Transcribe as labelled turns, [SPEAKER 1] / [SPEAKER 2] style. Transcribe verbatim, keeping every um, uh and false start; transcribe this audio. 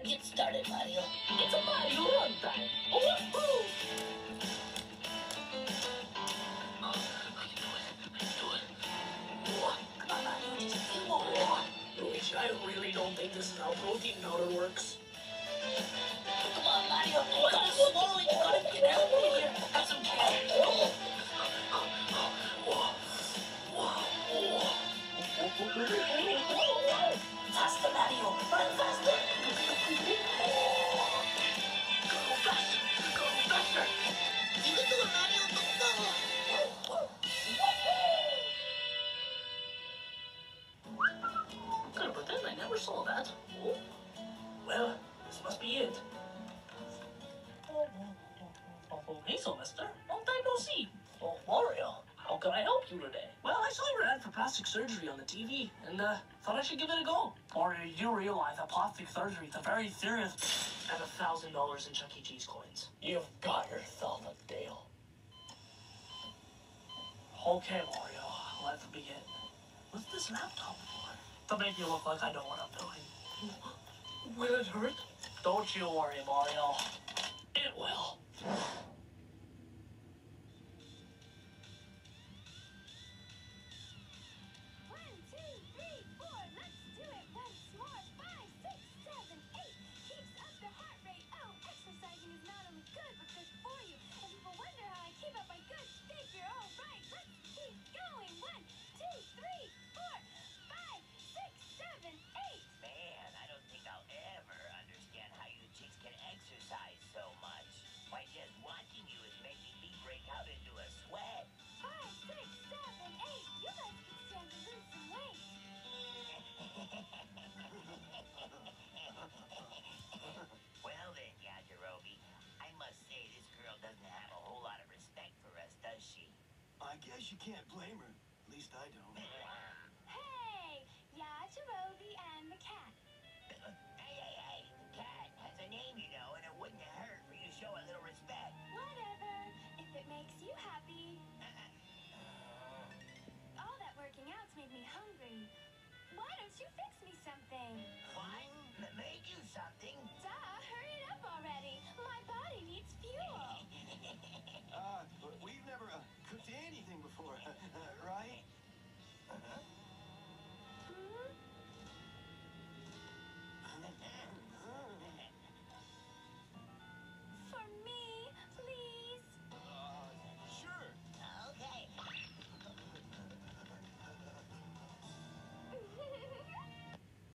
[SPEAKER 1] Get started, Mario. It's a Mario run time. Woohoo! Come on, Mario, just a few more.
[SPEAKER 2] Luigi, I really don't think this is how protein powder works.
[SPEAKER 1] Come on, Mario. You gotta go more. You gotta get out of here. Have some cash. Faster, Mario. Run faster.
[SPEAKER 2] Go faster. Go faster.
[SPEAKER 1] You can do it, Mario. Go, go.
[SPEAKER 2] Gonna pretend I never saw that. Oh. Well, this must be it. Oh, hey, Sylvester. Long time no see. Oh, Mario. How can I help you today? Well, I saw your ad for plastic surgery on the T V, and uh, thought I should give it a go. Mario, you realize that plastic surgery is a very serious... and a thousand dollars in Chuck E. Cheese coins.
[SPEAKER 1] You've got yourself a deal.
[SPEAKER 2] Okay, Mario, let's begin. What's this laptop for? To make you look like I know what I'm doing. Will it hurt? Don't you worry, Mario. It will.
[SPEAKER 3] One, two, three, four, let's do it once more. Five, six, seven, eight. Keeps up the heart rate. Oh, exercising is not only good, but good for you. And people wonder how I keep up my good figure. All right, let's keep going. One, two, three, four, five, six, seven, eight.
[SPEAKER 4] Man, I don't think I'll ever understand how you chicks can exercise so much. Why, just watching you is making me break out into a sweat.
[SPEAKER 3] Five, six, seven, eight. You guys can stand to lose some weight.
[SPEAKER 4] Well then, Yajirobe, I must say this girl doesn't have a whole lot of respect for us, does she?
[SPEAKER 5] I guess you can't blame her. At least I don't.
[SPEAKER 3] Hey, Yajirobe and the cat.
[SPEAKER 4] Hey, hey, hey, the cat has a name, you know, and it wouldn't have hurt for you to show a little respect.
[SPEAKER 3] Whatever, if it makes you happy. All that working out's made me hungry. Why don't you fix me something?
[SPEAKER 4] What? M- made you something?
[SPEAKER 3] Duh, hurry it up already. My body needs fuel.
[SPEAKER 5] Uh, we've never uh, cooked anything before.